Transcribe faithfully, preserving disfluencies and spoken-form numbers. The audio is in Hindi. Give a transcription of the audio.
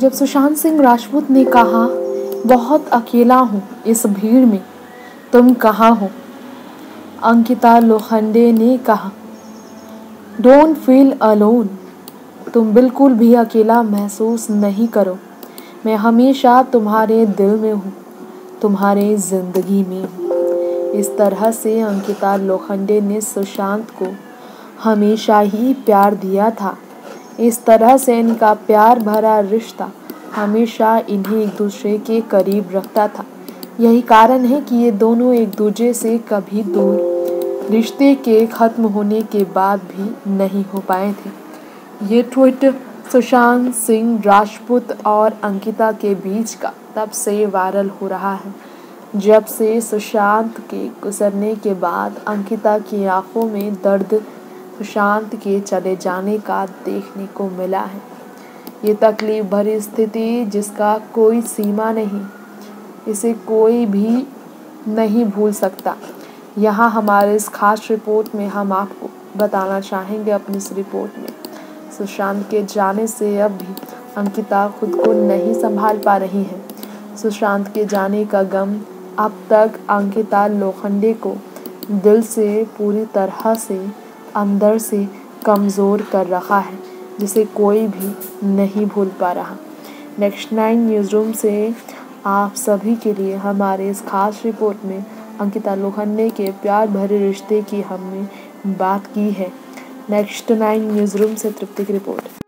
जब सुशांत सिंह राजपूत ने कहा, बहुत अकेला हूँ इस भीड़ में, तुम कहाँ हो, अंकिता लोखंडे ने कहा, डोंट फील अलोन, तुम बिल्कुल भी अकेला महसूस नहीं करो, मैं हमेशा तुम्हारे दिल में हूँ, तुम्हारे जिंदगी में हूँ। इस तरह से अंकिता लोखंडे ने सुशांत को हमेशा ही प्यार दिया था। इस तरह से इनका प्यार भरा रिश्ता हमेशा इन्हें एक दूसरे के करीब रखता था। यही कारण है कि ये दोनों एक दूसरे से कभी दूर रिश्ते के ख़त्म होने के बाद भी नहीं हो पाए थे। ये ट्वीट सुशांत सिंह राजपूत और अंकिता के बीच का तब से वायरल हो रहा है जब से सुशांत के गुजरने के बाद अंकिता की आंखों में दर्द सुशांत के चले जाने का देखने को मिला है। ये तकलीफ भरी स्थिति जिसका कोई सीमा नहीं, इसे कोई भी नहीं भूल सकता। यहाँ हमारे इस खास रिपोर्ट में हम आपको बताना चाहेंगे अपनी इस रिपोर्ट में सुशांत के जाने से अब भी अंकिता खुद को नहीं संभाल पा रही है। सुशांत के जाने का गम अब तक अंकिता लोखंडे को दिल से पूरी तरह से अंदर से कमज़ोर कर रखा है, जिसे कोई भी नहीं भूल पा रहा। नेक्स्ट नाइन न्यूज़ रूम से आप सभी के लिए हमारे इस खास रिपोर्ट में अंकिता लोखंडे के प्यार भरे रिश्ते की हमने बात की है। नेक्स्ट नाइन न्यूज़ रूम से तृप्ति की रिपोर्ट।